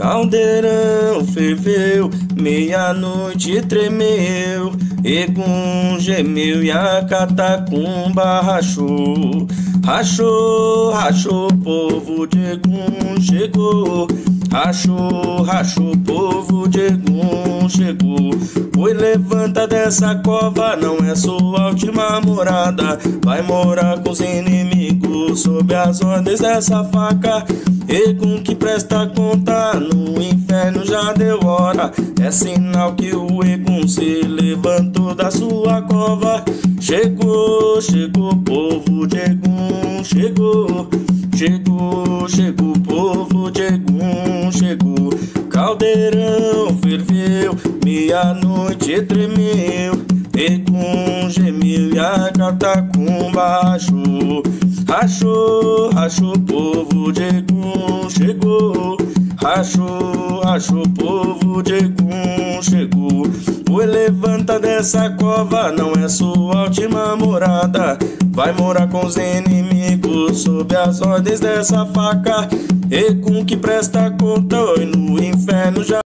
Caldeirão ferveu, meia-noite tremeu, Egum gemeu e a catacumba rachou. Rachou, rachou, povo de Egum chegou. Rachou, rachou, povo de Egum chegou. Oi, levanta dessa cova, não é sua última morada. Vai morar com os inimigos sob as ordens dessa faca. Egum que presta conta, no inferno já deu hora. É sinal que o Egum se levantou da sua cova. Chegou, chegou, povo de Egum chegou. Chegou, chegou, povo de Egum chegou. Caldeirão ferveu, meia-noite tremeu, Egum gemeu e a catacumba rachou. Rachou, rachou, povo de Egum chegou. Rachou, rachou, povo de Egum chegou. Oi, levanta dessa cova, não é sua última morada. Vai morar com os inimigos sob as ordens dessa faca. Egum que presta conta, oi, no inferno já